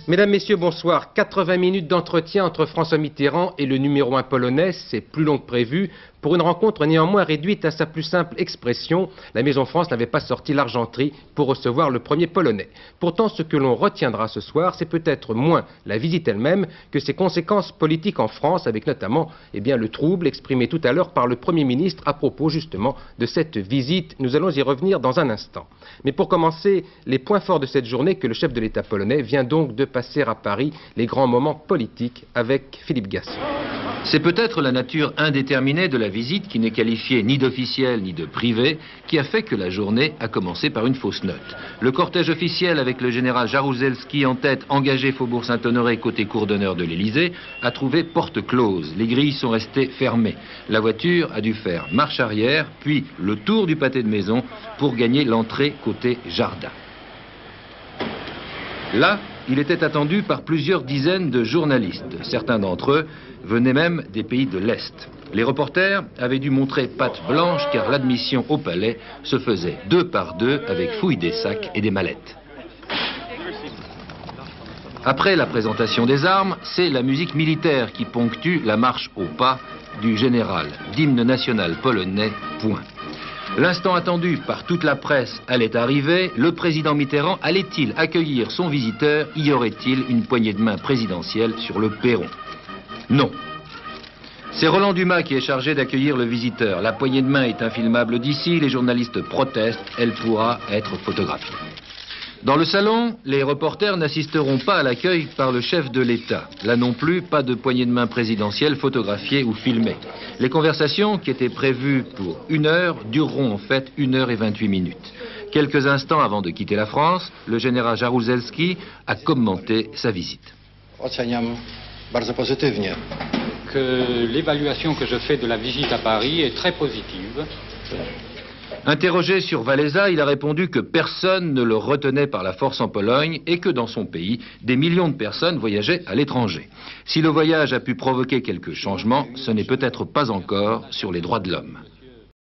Mesdames, Messieurs, bonsoir. 80 minutes d'entretien entre François Mitterrand et le numéro 1 polonais, c'est plus long que prévu, pour une rencontre néanmoins réduite à sa plus simple expression. La Maison France n'avait pas sorti l'argenterie pour recevoir le premier polonais. Pourtant, ce que l'on retiendra ce soir, c'est peut-être moins la visite elle-même que ses conséquences politiques en France, avec notamment le trouble exprimé tout à l'heure par le Premier ministre à propos justement de cette visite. Nous allons y revenir dans un instant. Mais pour commencer, les points forts de cette journée que le chef de l'État polonais vient donc de passer à Paris, les grands moments politiques avec Philippe Gasson. C'est peut-être la nature indéterminée de la visite, qui n'est qualifiée ni d'officielle ni de privée, qui a fait que la journée a commencé par une fausse note. Le cortège officiel avec le général Jaruzelski en tête, engagé Faubourg Saint-Honoré côté cour d'honneur de l'Élysée, a trouvé porte close. Les grilles sont restées fermées. La voiture a dû faire marche arrière, puis le tour du pâté de maison pour gagner l'entrée côté jardin. Là, il était attendu par plusieurs dizaines de journalistes. Certains d'entre eux venaient même des pays de l'Est. Les reporters avaient dû montrer patte blanche car l'admission au palais se faisait 2 par 2 avec fouille des sacs et des mallettes. Après la présentation des armes, c'est la musique militaire qui ponctue la marche au pas du général, d'hymne national polonais, point. L'instant attendu par toute la presse allait arriver. Le président Mitterrand allait-il accueillir son visiteur? Y aurait-il une poignée de main présidentielle sur le perron? Non. C'est Roland Dumas qui est chargé d'accueillir le visiteur. La poignée de main est infilmable d'ici. Les journalistes protestent. Elle pourra être photographiée. Dans le salon, les reporters n'assisteront pas à l'accueil par le chef de l'État. Là non plus, pas de poignée de main présidentielle photographiée ou filmée. Les conversations, qui étaient prévues pour 1 heure, dureront en fait 1 heure et 28 minutes. Quelques instants avant de quitter la France, le général Jaruzelski a commenté sa visite. Oceniam bardzo pozytywnie. Que l'évaluation que je fais de la visite à Paris est très positive. Interrogé sur Wałęsa, il a répondu que personne ne le retenait par la force en Pologne et que dans son pays, des millions de personnes voyageaient à l'étranger. Si le voyage a pu provoquer quelques changements, ce n'est peut-être pas encore sur les droits de l'homme.